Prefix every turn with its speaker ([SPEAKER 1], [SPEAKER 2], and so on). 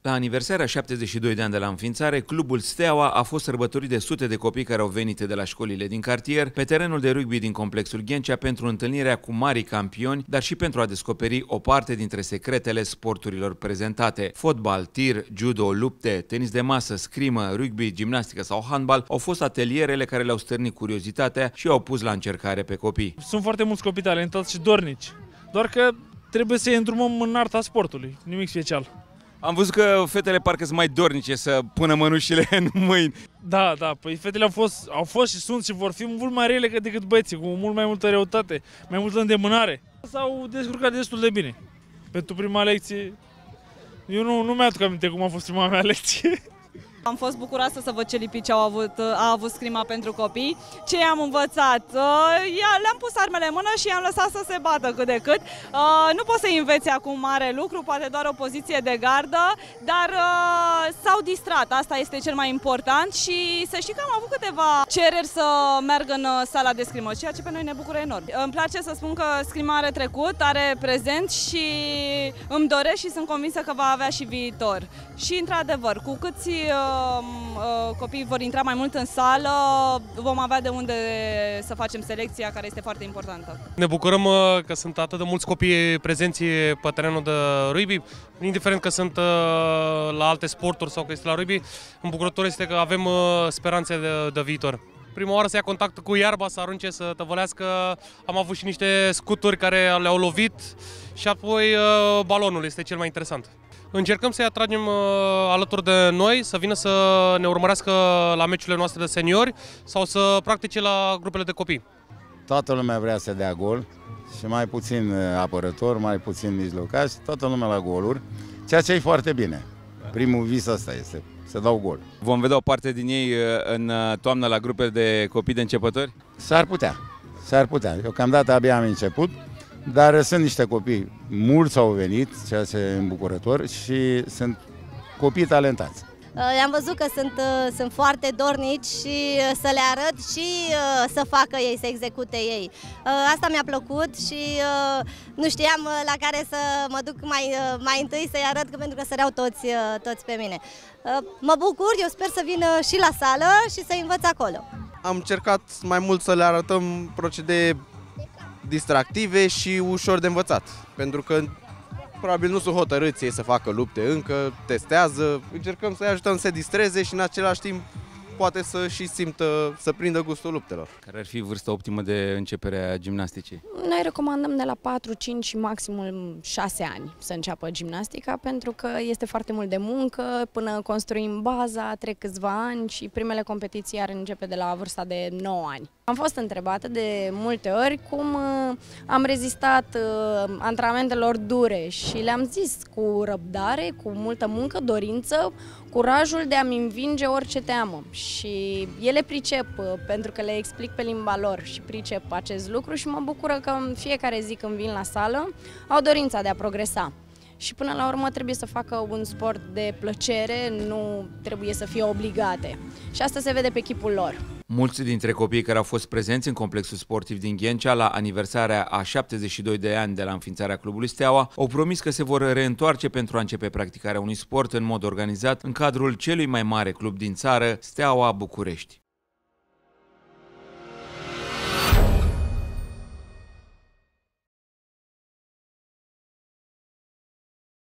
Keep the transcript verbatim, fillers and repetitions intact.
[SPEAKER 1] La aniversarea șaptezeci și doi de ani de la înființare, clubul Steaua a fost sărbătorit de sute de copii care au venit de la școlile din cartier pe terenul de rugby din complexul Ghencea pentru întâlnirea cu marii campioni, dar și pentru a descoperi o parte dintre secretele sporturilor prezentate. Fotbal, tir, judo, lupte, tenis de masă, scrimă, rugby, gimnastică sau handbal au fost atelierele care le-au stârnit curiozitatea și au pus la încercare pe copii.
[SPEAKER 2] Sunt foarte mulți copii talentați și dornici, doar că trebuie să-i îndrumăm în arta sportului, nimic special.
[SPEAKER 1] Am văzut că fetele parcă sunt mai dornice să pună mănușile în mâini.
[SPEAKER 2] Da, da, păi fetele au fost, au fost și sunt și vor fi mult mai rele decât băieții, cu mult mai multă reutate, mai multă îndemânare. S-au descurcat destul de bine. Pentru prima lecție, eu nu, nu mi-aduc aminte cum a fost prima mea lecție.
[SPEAKER 3] Am fost bucuroasă să văd ce lipici au avut, a avut scrima pentru copii. Ce am învățat? Le-am pus armele în mână și i-am lăsat să se bată cât de cât. Nu poți să înveți acum mare lucru, poate doar o poziție de gardă, dar s-au distrat. Asta este cel mai important și să știi că am avut câteva cereri să meargă în sala de scrimă, ceea ce pe noi ne bucură enorm. Îmi place să spun că scrima are trecut, are prezent și îmi doresc și sunt convinsă că va avea și viitor. Și într-adevăr, cu câți copiii vor intra mai mult în sală, vom avea de unde să facem selecția, care este foarte importantă.
[SPEAKER 4] Ne bucurăm că sunt atât de mulți copii prezenți pe terenul de rugby, indiferent că sunt la alte sporturi sau că este la rugby. Îmbucurător este că avem speranțe de, de viitor. Prima oară să ia contact cu iarba, să arunce, să tăvălească. Am avut și niște scuturi care le-au lovit și apoi balonul este cel mai interesant. Încercăm să-i atragem alături de noi, să vină să ne urmărească la meciurile noastre de seniori sau să practice la grupele de copii.
[SPEAKER 5] Toată lumea vrea să dea gol și mai puțin apărător, mai puțin mijlocaș, toată lumea la goluri, ceea ce e foarte bine. Primul vis ăsta este, să dau gol.
[SPEAKER 1] Vom vedea o parte din ei în toamnă la grupe de copii de începători?
[SPEAKER 5] S-ar putea, s-ar putea. Deocamdată abia am început. Dar sunt niște copii, mulți au venit, ceea ce e îmbucurător și sunt copii talentați.
[SPEAKER 6] I-am văzut că sunt, sunt foarte dornici și să le arăt și să facă ei, să execute ei. Asta mi-a plăcut și nu știam la care să mă duc mai, mai întâi să-i arăt, pentru că săreau toți, toți pe mine. Mă bucur, eu sper să vină și la sală și să învăț acolo.
[SPEAKER 7] Am încercat mai mult să le arătăm procedee distractive și ușor de învățat, pentru că probabil nu sunt hotărâți ei să facă lupte încă, testează, încercăm să-i ajutăm să se distreze și în același timp poate să și simtă, să prindă gustul luptelor.
[SPEAKER 1] Care ar fi vârsta optimă de începere a gimnasticii?
[SPEAKER 8] Noi recomandăm de la patru, cinci și maximum șase ani să înceapă gimnastica, pentru că este foarte mult de muncă, până construim baza, trec câțiva ani și primele competiții ar începe de la vârsta de nouă ani. Am fost întrebată de multe ori cum am rezistat antrenamentelor dure și le-am zis cu răbdare, cu multă muncă, dorință, curajul de a-mi învinge orice teamă. Și ele pricep, pentru că le explic pe limba lor și pricep acest lucru și mă bucură că în fiecare zi când vin la sală au dorința de a progresa. Și până la urmă trebuie să facă un sport de plăcere, nu trebuie să fie obligate. Și asta se vede pe chipul lor.
[SPEAKER 1] Mulți dintre copiii care au fost prezenți în complexul sportiv din Ghencea la aniversarea a șaptezeci și doi de ani de la înființarea clubului Steaua au promis că se vor reîntoarce pentru a începe practicarea unui sport în mod organizat în cadrul celui mai mare club din țară, Steaua București.